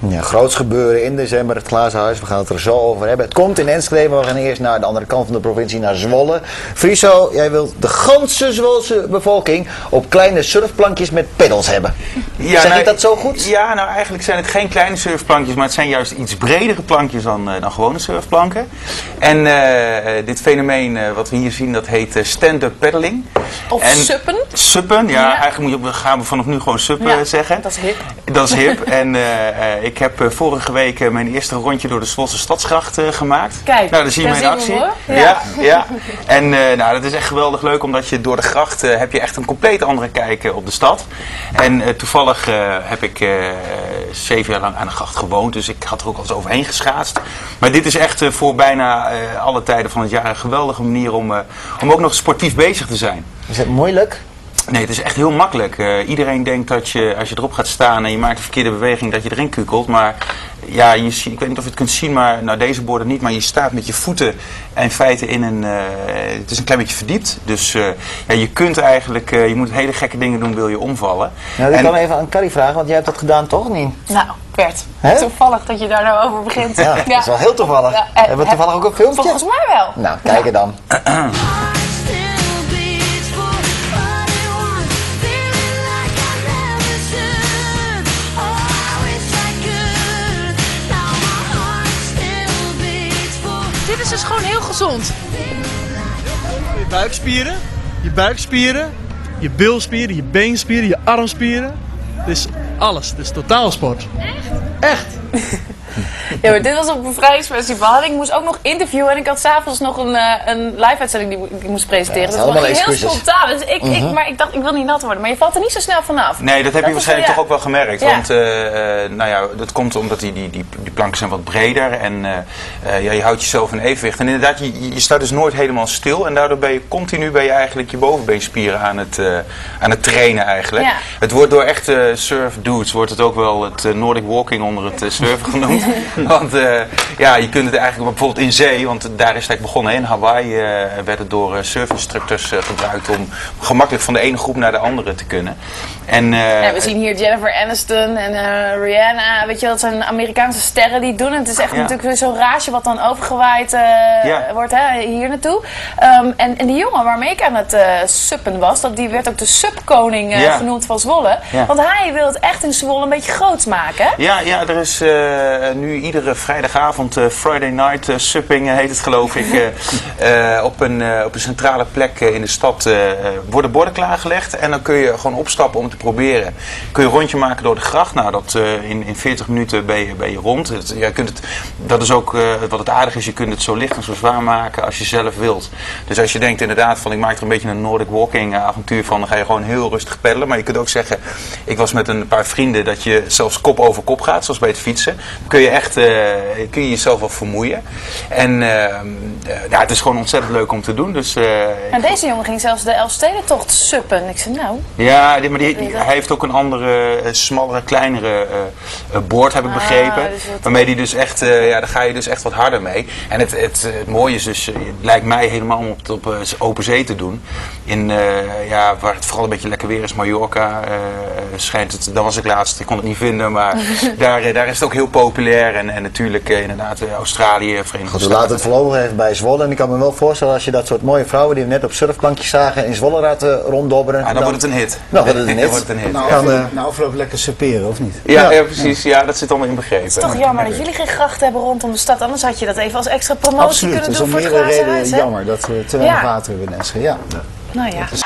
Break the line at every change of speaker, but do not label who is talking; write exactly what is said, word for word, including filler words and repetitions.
Ja, groots gebeuren in december, het Glazen Huis. We gaan het er zo over hebben. Het komt in Enschede, maar we gaan eerst naar de andere kant van de provincie, naar Zwolle. Friso, jij wilt de ganse Zwolse bevolking op kleine surfplankjes met peddels hebben. Ja, zeg nou, ik dat zo goed?
Ja, nou eigenlijk zijn het geen kleine surfplankjes, maar het zijn juist iets bredere plankjes dan, uh, dan gewone surfplanken. En uh, dit fenomeen uh, wat we hier zien, dat heet uh, stand-up paddling.
Of
en,
suppen.
Suppen, ja,
ja.
Eigenlijk moet je, gaan we vanaf nu gewoon suppen
ja,
zeggen.
Dat is hip.
Dat is hip. En uh, uh, ik heb uh, vorige week uh, mijn eerste rondje door de Zwolse Stadsgracht uh, gemaakt.
Kijk,
nou, daar zie je mijn actie.
Ja.
ja, ja. En uh, nou, dat is echt geweldig leuk, omdat je door de gracht uh, heb je echt een compleet andere kijk uh, op de stad. En uh, toevallig uh, heb ik uh, zeven jaar lang aan de gracht gewoond, dus ik had er ook al eens overheen geschaatst. Maar dit is echt uh, voor bijna uh, alle tijden van het jaar een geweldige manier om, uh, om ook nog sportief bezig te zijn.
Is het moeilijk?
Nee, het is echt heel makkelijk. Uh, iedereen denkt dat je, als je erop gaat staan en je maakt een verkeerde beweging, dat je erin kukelt. Maar ja, je, ik weet niet of je het kunt zien, maar nou, deze borden niet. Maar je staat met je voeten in feite in een, uh, het is een klein beetje verdiept. Dus uh, ja, je kunt eigenlijk, uh, je moet hele gekke dingen doen, wil je omvallen.
Nou, ik
en,
kan even aan Carrie vragen, want jij hebt dat gedaan toch niet?
Nou, Bert,
He?
toevallig dat je daar nou over begint.
Ja, ja. Dat is wel heel toevallig. Ja, uh, Hebben we toevallig ook een filmpje?
Volgens mij wel.
Nou, kijk er dan.
Dit is dus gewoon heel gezond.
Je buikspieren, je buikspieren, je bilspieren, je beenspieren, je armspieren. Het is alles, het is totaalsport. Echt? Echt?
Ja, maar dit was op een bevrijdingsfestival en ik moest ook nog interviewen en ik had s'avonds nog een, uh, een live-uitzending die ik moest presenteren.
Ja,
dat was
heel
spontaan. Dus ik, mm-hmm. ik, maar ik dacht, ik wil niet nat worden. Maar je valt er niet zo snel vanaf.
Nee, dat heb
dat
je waarschijnlijk
ja.
toch ook wel gemerkt.
Ja.
Want uh, nou ja, dat komt omdat die, die, die, die planken zijn wat breder en uh, uh, ja, je houdt jezelf in evenwicht. En inderdaad, je, je staat dus nooit helemaal stil en daardoor ben je continu ben je eigenlijk je bovenbeenspieren aan het, uh, aan het trainen eigenlijk. Ja. Het wordt door echte surf dudes wordt het ook wel het uh, Nordic walking onder het uh, surfen genoemd. Want uh, ja, je kunt het eigenlijk bijvoorbeeld in zee, want daar is het eigenlijk begonnen. In Hawaii uh, werd het door uh, surfinstructors uh, gebruikt om gemakkelijk van de ene groep naar de andere te kunnen. En, uh,
ja, we zien hier Jennifer Aniston en uh, Rihanna, weet je wel, dat zijn Amerikaanse sterren die het doen. En het is echt ja. natuurlijk zo'n raasje wat dan overgewaaid uh, ja. wordt hè, hier naartoe. Um, en, en die jongen waarmee ik aan het uh, suppen was, dat, die werd ook de subkoning uh, ja. genoemd van Zwolle. Ja. Want hij wil het echt in Zwolle een beetje groots maken.
Ja, ja, er is uh, nu iedere vrijdagavond, uh, Friday night uh, supping uh, heet het geloof ik, uh, uh, op, een, uh, op een centrale plek uh, in de stad uh, worden borden klaargelegd. En dan kun je gewoon opstappen om te proberen. Kun je een rondje maken door de gracht. Nou, dat, uh, in, in veertig minuten ben je, ben je rond. Het, je kunt het, dat is ook uh, wat het aardige is, je kunt het zo licht en zo zwaar maken als je zelf wilt. Dus als je denkt inderdaad van ik maak er een beetje een Nordic walking uh, avontuur van, dan ga je gewoon heel rustig peddelen. Maar je kunt ook zeggen, ik was met een paar vrienden, dat je zelfs kop over kop gaat, zoals bij het fietsen. Dan kun je echt, uh, kun je jezelf wel vermoeien. En uh, uh, ja, het is gewoon ontzettend leuk om te doen. Dus, uh,
en deze jongen ging zelfs de Elfstedentocht suppen. Ik zei nou...
Ja, die, maar die, die, hij heeft ook een andere, uh, smallere, kleinere uh, board, heb ik ah, begrepen. Dus waarmee die dus echt, uh, ja, daar ga je dus echt wat harder mee. En het, het, het mooie is dus, uh, het lijkt mij helemaal om het op uh, open zee te doen. In, uh, ja, waar het vooral een beetje lekker weer is, Mallorca, uh, schijnt het, daar was ik laatst, ik kon het niet vinden, maar daar, uh, daar is het ook heel populair. En, en natuurlijk uh, inderdaad uh, Australië, Verenigde
Goed,
Staten.
we laten het voorlopig even bij Zwolle. En ik kan me wel voorstellen als je dat soort mooie vrouwen die we net op surfplankjes zagen in Zwolle laten ronddobberen.
Ah, dan, dan wordt het een hit.
Dan wordt het een hit.
Dan wordt het een hit.
Nou,
ja.
afloop, nou afloop lekker superen, of niet?
Ja, ja. ja precies. Ja, dat zit allemaal in begrepen.
Het is toch jammer dat jullie geen grachten hebben rondom de stad. Anders had je dat even als extra promotie
Absoluut.
kunnen doen voor het
Absoluut, dat is om
glazen
meerdere
huis.
redenen jammer dat we te weinig ja. water hebben in Enschede. Ja.
Nou ja.